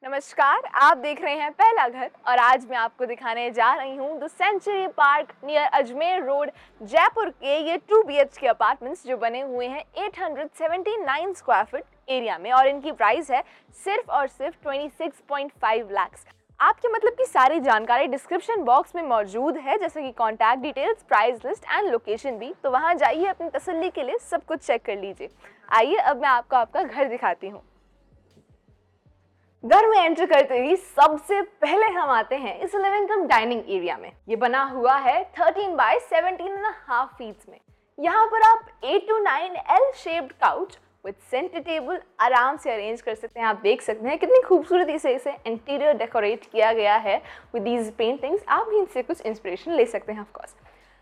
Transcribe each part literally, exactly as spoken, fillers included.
नमस्कार, आप देख रहे हैं पहला घर और आज मैं आपको दिखाने जा रही हूँ the century park near Ajmer road Jaipur के ये two B H K apartments जो बने हुए हैं आठ सौ उन्यासी स्क्वायर फीट एरिया में और इनकी प्राइस है सिर्फ और सिर्फ छब्बीस पॉइंट पाँच लाख। आपके मतलब की सारी जानकारी डिस्क्रिप्शन बॉक्स में मौजूद है, जैसे कि contact details, price list and location भी। तो वहाँ जाइए, अपनी तसल्ली के लिए सब कुछ चेक कर लीजिए। आइए अब मैं आपको आपका घर दिखाती हूँ। घर में एंटर करते ही सबसे पहले हम आते हैं इस लिविंग कम डाइनिंग एरिया में। ये बना हुआ है तेरह बाय सत्रह एंड हाफ फीट में। यहाँ पर आप eight to nine L shaped couch with centre table आराम से अरेंज कर सकते हैं। आप देख सकते हैं कितनी खूबसूरती से इसे इंटीरियर डेकोरेट किया गया है विद दीज पेंटिंग्स। आप भी इनसे कुछ इंस्पिरेशन ले सकते हैं ऑफ कोर्स।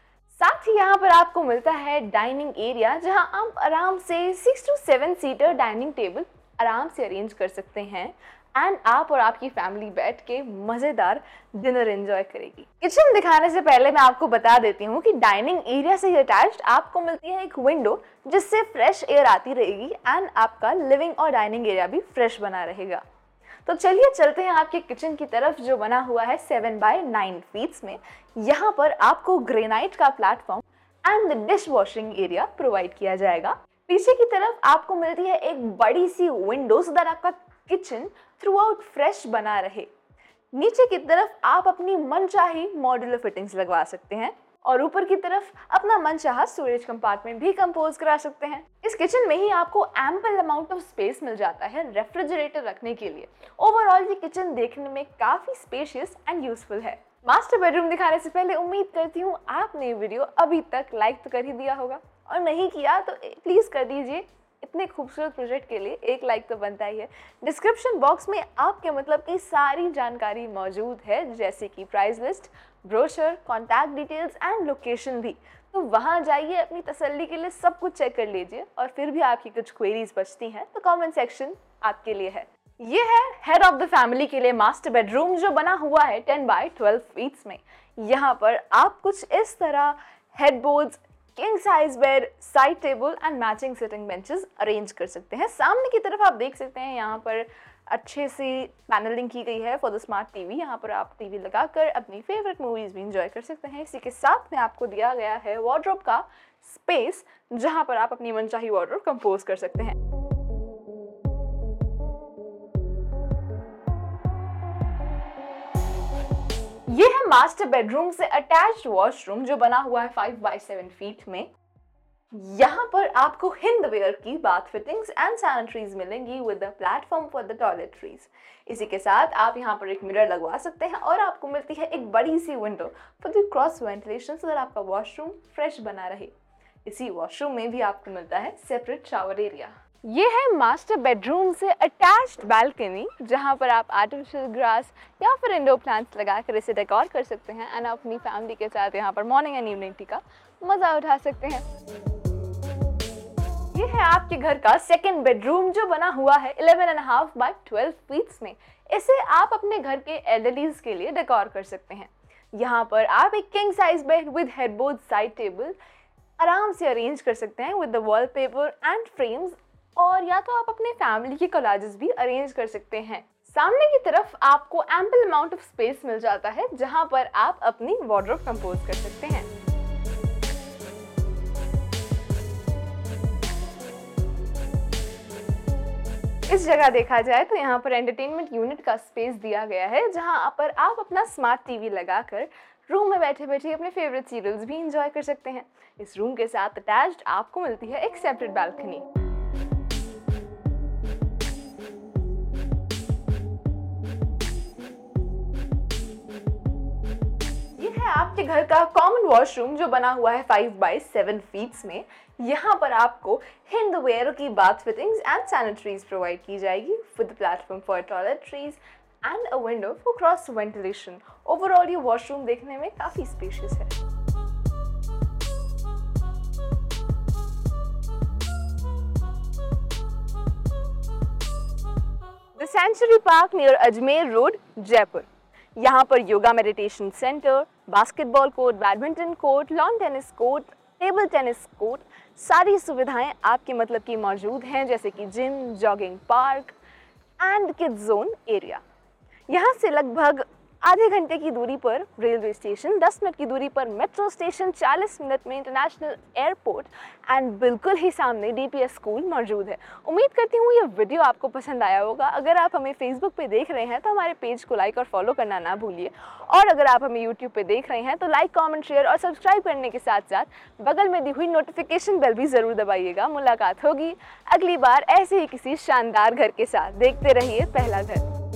साथ ही यहाँ पर आपको मिलता है डाइनिंग एरिया, जहाँ आप आराम से six to seven seater dining table आराम से अरेंज कर सकते हैं एंड आप और आपकी फैमिली बैठ के मज़ेदार डिनर एंजॉय करेगी। किचन दिखाने से पहले मैं आपको बता देती हूँ कि डाइनिंग एरिया से अटैच्ड आपको मिलती है एक विंडो, जिससे फ्रेश एयर आती रहेगी एंड आपका लिविंग और डाइनिंग एरिया भी फ्रेश बना रहेगा। तो चलिए चलते हैं आपके किचन की तरफ, जो बना हुआ है सेवन बाय नाइन फीट्स में। यहाँ पर आपको ग्रेनाइट का platform and the dish washing area provide किया जाएगा। पीछे की तरफ आपको मिलती है एक बड़ी सी विंडो सो दैट आपका किचन थ्रू आउट फ्रेश बना रहे। नीचे की तरफ आप अपनी मनचाही मॉड्यूलर फिटिंग्स लगवा सकते हैं और ऊपर की तरफ अपना मनचाहा स्टोरेज कंपार्टमेंट भी कंपोज करा सकते हैं। इस किचन में ही आपको एम्पल अमाउंट ऑफ स्पेस मिल जाता है रेफ्रिजरेटर रखने के लिए। ओवरऑल ये किचन देखने में काफी स्पेशियस एंड यूजफुल है। मास्टर बेडरूम दिखाने से पहले उम्मीद करती हूँ आपने वीडियो अभी तक लाइक तो कर ही दिया होगा, और नहीं किया तो प्लीज कर दीजिए। इतने खूबसूरत प्रोजेक्ट के लिए एक लाइक तो बनता ही है। डिस्क्रिप्शन बॉक्स में आपके मतलब की सारी जानकारी मौजूद है, जैसे कि price list, brochure, contact details and location भी। तो वहाँ जाइए, अपनी तसल्ली के लिए सब कुछ चेक कर लीजिए। और फिर भी आपकी कुछ क्वेरीज बचती हैं तो कमेंट सेक्शन आपके लिए है। ये है हेड ऑफ द फैमिली के लिए मास्टर बेडरूम, जो बना हुआ है टेन बाय ट्वेल्व फीट्स में। यहाँ पर आप कुछ इस तरह headboards, king size bed, side table and matching sitting benches arrange कर सकते हैं। सामने की तरफ आप देख सकते हैं यहाँ पर अच्छे से पैनलिंग की गई है फॉर द स्मार्ट टीवी। यहाँ पर आप टीवी लगाकर अपनी फेवरेट मूवीज भी इंजॉय कर सकते हैं। इसी के साथ में आपको दिया गया है वार्डरोब का स्पेस, जहाँ पर आप अपनी मनचाही वार्डरोब कंपोज कर सकते हैं। ये है मास्टर बेडरूम से अटैच्ड वॉशरूम, जो बना हुआ है फाइव बाय सेवन फीट में। यहाँ पर आपको हिंदवेयर की बाथ फिटिंग्स एंड सैनिटरीज मिलेंगी with the platform for the toiletries. इसी के साथ आप यहाँ पर एक मिरर लगवा सकते हैं और आपको मिलती है एक बड़ी सी window for the cross ventilation, so that आपका वॉशरूम फ्रेश बना रहे। इसी वॉशरूम में भी आपको मिलता है सेपरेट शावर एरिया। ये है मास्टर बेडरूम से अटैच्ड बालकनी, जहाँ पर आप आर्टिफिशियल ग्रास या फिर इंडोर प्लांट्स लगाकर इसे डेकोर कर सकते हैं एंड अपनी फैमिली के साथ यहाँ पर मॉर्निंग एंड इवनिंग टी का मज़ा उठा सकते हैं। ये है आपके घर का सेकंड बेडरूम, जो बना हुआ है eleven and half by twelve feets में। इसे आप अपने घर के एल्डरलीज के लिए डेकोर कर सकते हैं। यहाँ पर आप एक king size bed with headboard, side table आराम से अरेंज कर सकते हैं with the wallpaper and frames, और या तो आप अपने फैमिली के कोलाजेस भी अरेंज कर सकते हैं। सामने की तरफ आपको एम्पल अमाउंट ऑफ स्पेस मिल जाता है, जहां पर आप अपनी वार्डरोब कंपोज कर सकते हैं। इस जगह देखा जाए तो यहाँ पर एंटरटेनमेंट यूनिट का स्पेस दिया गया है, जहां पर आप अपना स्मार्ट टीवी लगाकर रूम में बैठे बैठे अपने फेवरेट सीरियल्स भी इंजॉय कर सकते हैं। इस रूम के साथ अटैच्ड आपको मिलती है एक सेपरेट बालकनी। आपके घर का कॉमन वॉशरूम, जो बना हुआ है फाइव बाय सेवन फीट्स में। यहाँ पर आपको हिंदवेयर की bath fittings and sanitaries provide की जाएगी with platform for toiletries and a window for cross ventilation. Overall ये वॉशरूम देखने में काफी स्पेशियस है। The century park near Ajmer road, Jaipur. यहाँ पर yoga meditation centre, basketball court, badminton court, lawn tennis court, table tennis court, सारी सुविधाएं आपके मतलब की मौजूद हैं, जैसे कि gym, jogging park and kids zone area. यहाँ से लगभग आधे घंटे की दूरी पर रेलवे स्टेशन, दस मिनट की दूरी पर मेट्रो स्टेशन, चालीस मिनट में इंटरनेशनल एयरपोर्ट एंड बिल्कुल ही सामने डीपीएस स्कूल मौजूद है। उम्मीद करती हूँ ये वीडियो आपको पसंद आया होगा। अगर आप हमें फेसबुक पे देख रहे हैं तो हमारे पेज को लाइक और फॉलो करना ना भूलिए, और अगर आप हमें यूट्यूब पे देख रहे हैं तो लाइक, कॉमेंट, शेयर और सब्सक्राइब करने के साथ साथ बगल में दी हुई नोटिफिकेशन बेल भी ज़रूर दबाइएगा। मुलाकात होगी अगली बार ऐसे ही किसी शानदार घर के साथ। देखते रहिए पहला घर।